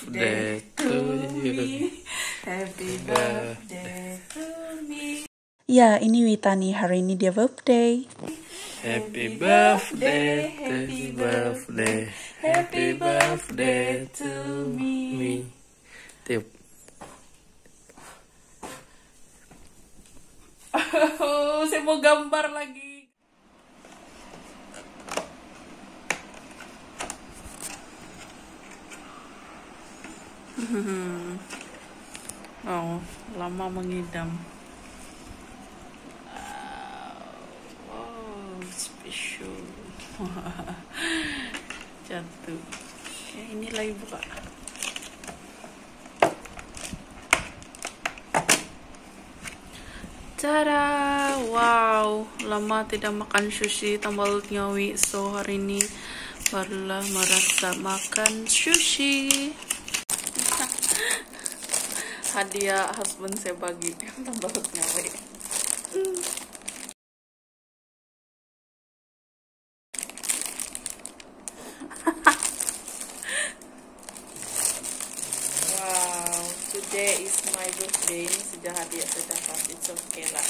birthday to you. Happy birthday to me. Ya, ini Witani, hari ini dia birthday. Happy birthday, happy birthday, happy birthday to me. Tiup. Oh, saya mau gambar lagi. Oh, lama mengidam. Wow, special. Jatuh. Inilah ibu kak. Tada! Wow, lama tidak makan sushi tambal nyawi. So hari ini barulah merasa makan sushi. Hadiah husband saya bagi tambal nyawi. Wow, today is my birthday. Ini sudah hadiah saya dapat. It's okay lah.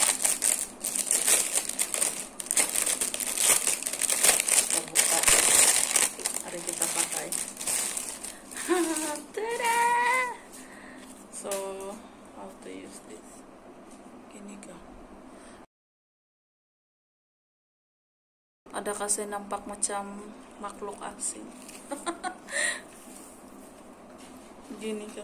Kita buka. Hari kita pakai. Tada! So, how to use this? Gini kah? Adakah saya nampak macam makhluk asing? Gini kah?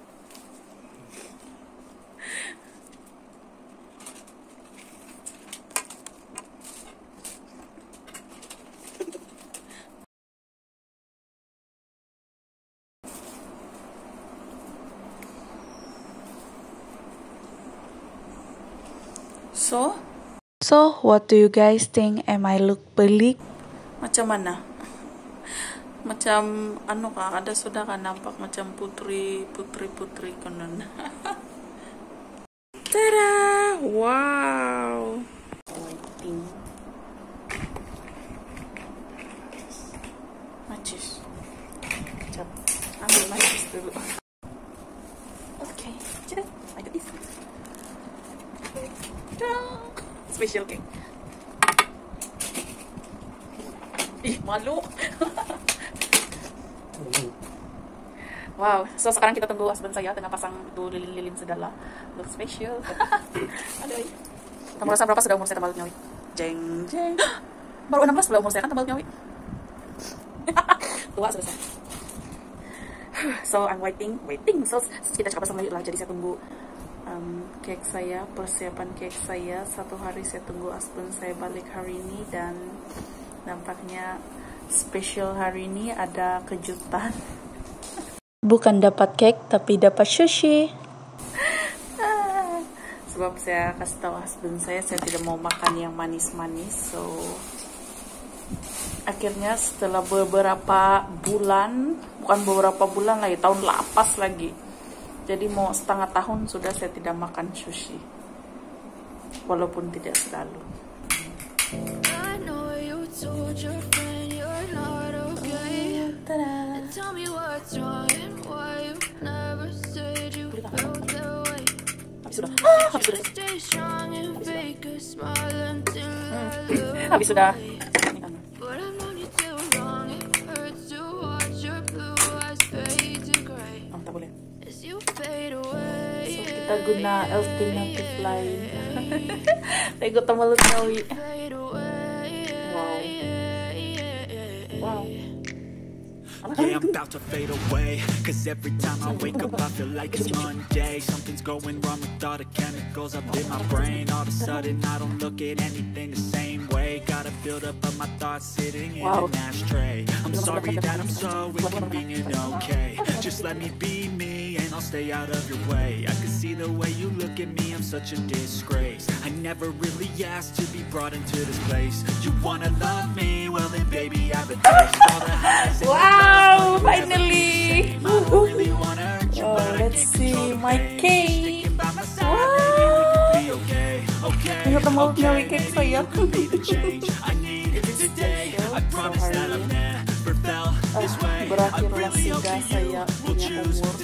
So, what do you guys think? Am I look pelik? Macam mana? Macam anu kah? Ada sudah kan nampak macam putri konon. Tada! Wow. Waiting. Macis. Cap. Ambil macis dulu. Okay. Cepat. I got this. Special cake. Ih, malu. Wow, so sekarang kita tunggu husband saya tengah pasang itu lilin-lilin segala. Look special. Aduh. Kamu rasa berapa sudah umur saya tambal nyawi? Jeng jeng. Baru 16 sudah umur saya kan tambal nyawi. Tua sudah saya. So I'm waiting. So kita cakap pasang lah. Jadi saya tunggu cake saya, persiapan cake saya. 1 hari saya tunggu husband saya balik hari ini dan nampaknya special hari ini ada kejutan. Bukan dapat cake, tapi dapat sushi. Sebab saya kasih tahu husband saya tidak mau makan yang manis-manis. So akhirnya setelah beberapa bulan, bukan beberapa bulan lagi, tahun lapas lagi. Jadi mau setengah tahun sudah saya tidak makan sushi. Walaupun tidak selalu. I know you told your friend you're not okay. And tell me what's wrong and why you never said you felt that way. Habis Stay strong and fake a smile until I look Habis sudah. away. But I've known you too long. It hurts to watch your blue eyes fade to gray Oh, tak boleh. as you fade away. So kita guna alternative lain. Tego tambal nyawi. Fade away. Wow. Yeah, I'm about to fade away. Cause every time I wake up I feel like it's Monday. Something's going wrong with all the chemicals up in my brain. All of a sudden I don't look at anything the same way. Gotta build up of my thoughts sitting in an ashtray. I'm sorry that I'm so inconvenient, okay. Just let me be me and I'll stay out of your way. I can see the way you look at me, I'm such a disgrace. I never really asked to be brought into this place. You wanna love me? Well then baby I have a taste. All the highs and the Wow, finally. Oh, Let's see my cake. Wow. Ini tambal nyawi cake saya. berakhirlah sehingga saya punya umur.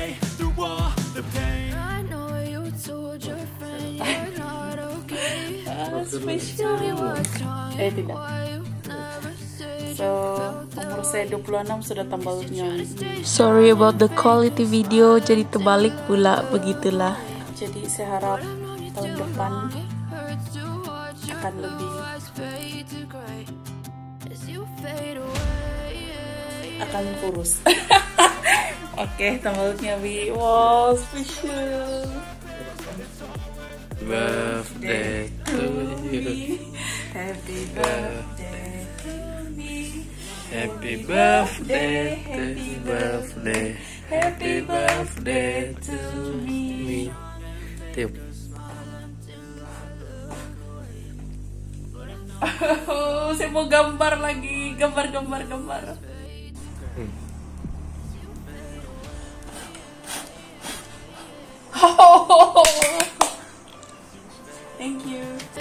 Tidak. So, umur saya 26 sudah tambalnya. Sorry about the quality video, jadi terbalik pula, begitulah. Jadi saya harap tahun depan akan lebih akan kurus. Oke, tambalnya Wi. Wow, special. Birthday to you. Happy birthday to me. Happy birthday, happy birthday, happy birthday to me. Tiup. Saya mau gambar lagi, gambar. Thank you.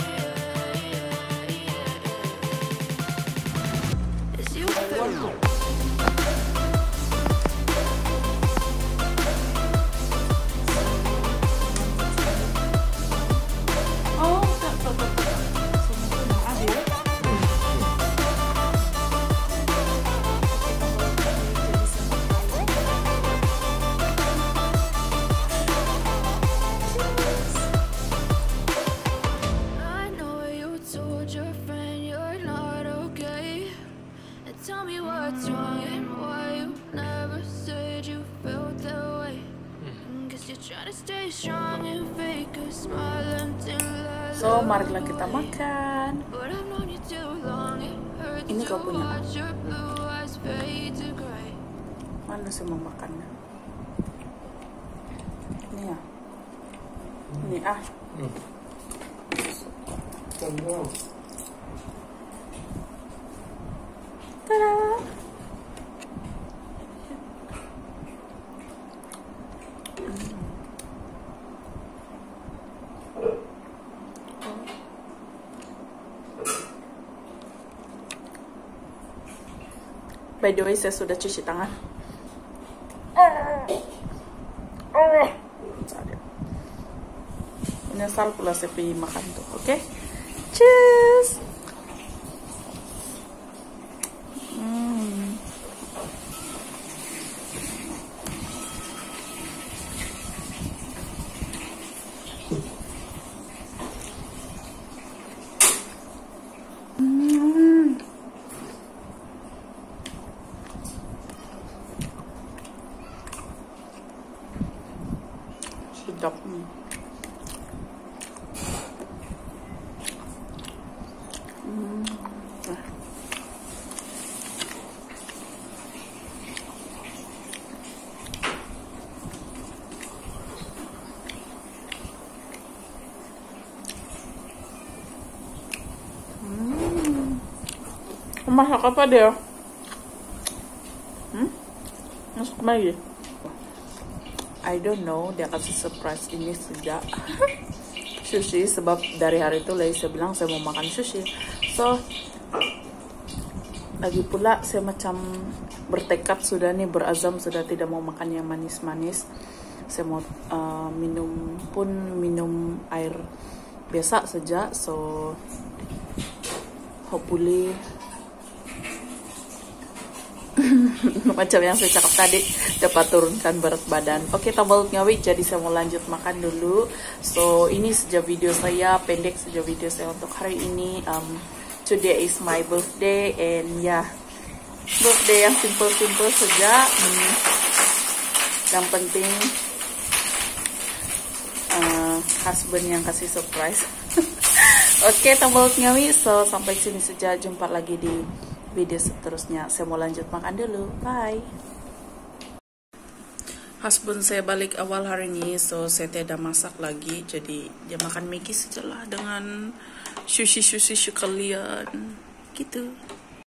Tell me what's wrong and why you never said you felt that way. Guess you're trying to stay strong and fake a smile until I So, marilah kita makan. But I've known you too long. It hurts Ini to kau punya. watch your blue eyes fade to gray. Mana semua makannya? Ini ya. Ini ah. Tada. By the way, saya sudah cuci tangan. Menyesal pula saya pergi makan tuh, oke? Cheers! Sedap. Masak apa dia? Masak lagi? I don't know, dia kasih surprise ini sejak sushi, sebab dari hari itu saya bilang saya mau makan sushi. So, lagi pula saya macam bertekad sudah nih, berazam sudah tidak mau makan yang manis-manis. Saya mau minum air biasa saja. So, hopefully macam yang saya cakap tadi dapat turunkan berat badan. Oke, tabel ngawi, jadi saya mau lanjut makan dulu. So, ini saja video saya, pendek saja video saya untuk hari ini. Today is my birthday, and ya, birthday yang simple-simple saja. Yang penting husband yang kasih surprise. Oke, tabel ngawi, so sampai sini saja, jumpa lagi di video seterusnya. Saya mau lanjut makan dulu. Bye. Husband saya balik awal hari ini, so saya tidak masak lagi. Jadi dia makan Maggi sajalah dengan sushi sekalian. Gitu.